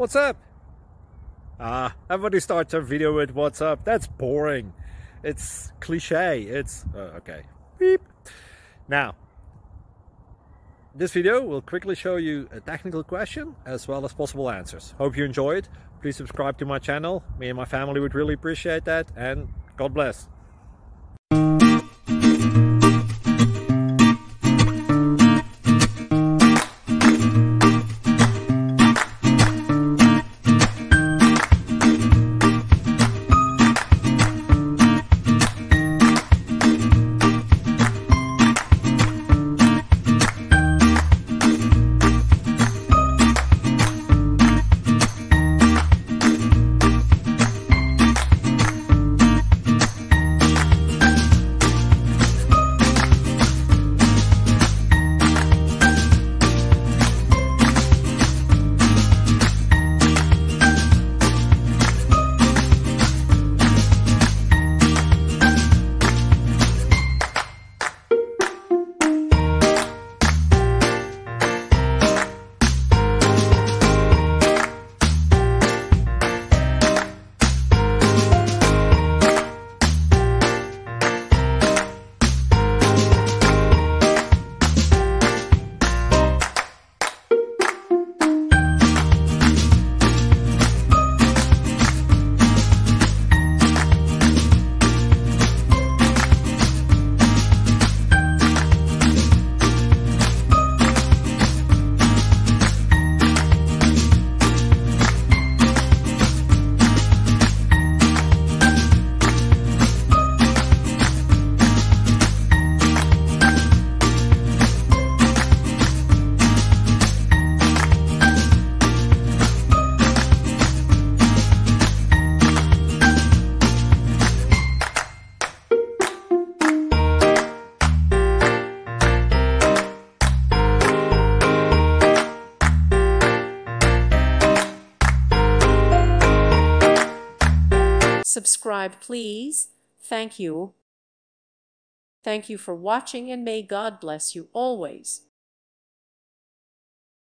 What's up? Everybody starts their video with what's up. That's boring. It's cliche. It's okay. Beep. Now, this video will quickly show you a technical question as well as possible answers. Hope you enjoy it. Please subscribe to my channel. Me and my family would really appreciate that, and God bless. Subscribe, please. Thank you. Thank you for watching, and may God bless you always.